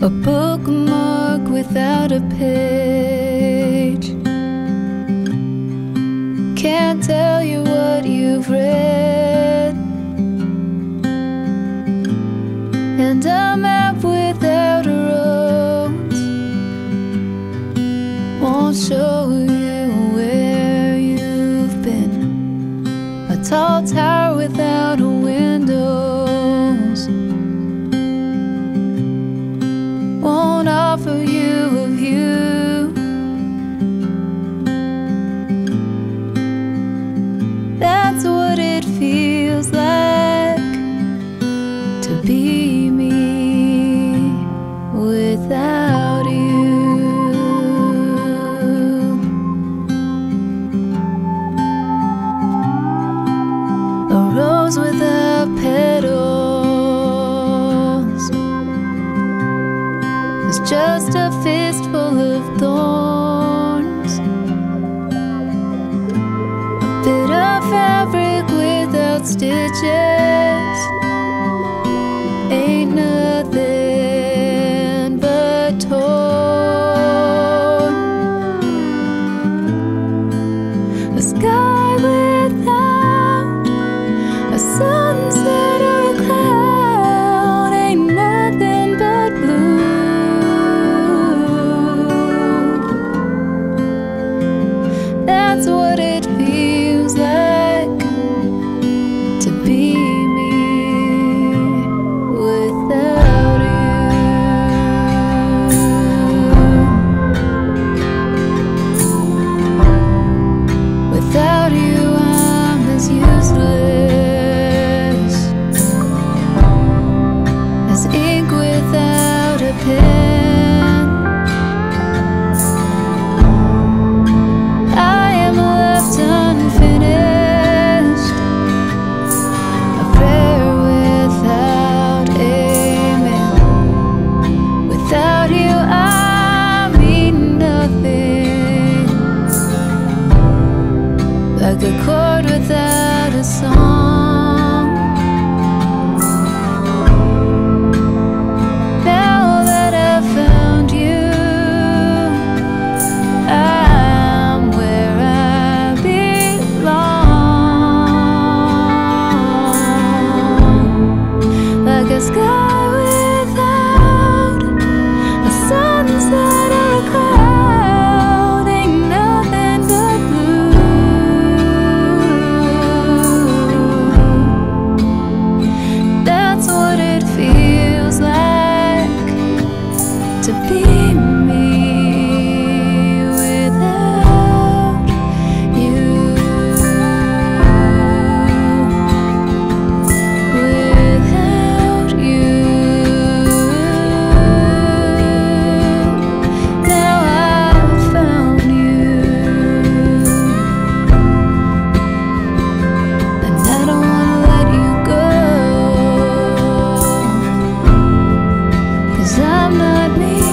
a bookmark without a page. Can't tell you what you've read, and a map without a road won't show you where you've been. A tall tower without a windows won't offer you a view. That's what it feels like to be me without you. A rose without petals is just a fistful of thorns. A bit of fabric without stitches ain't nothing but torn. A sky without a sunset or a cloud ain't nothing but blue. That's what it feels like to be me without you. Without you, I'm as useless as ink without a pen. I am left unfinished, a prayer without amen. Without you, I mean nothing, like a chord without a song. Now that I've found you, I'm where I belong. Like a sky without a sunset or a cloud ain't nothing but blue. That's what it feels like to be me without you. Without you. Now I've found you, and I don't wanna let you go, 'cause I'm not me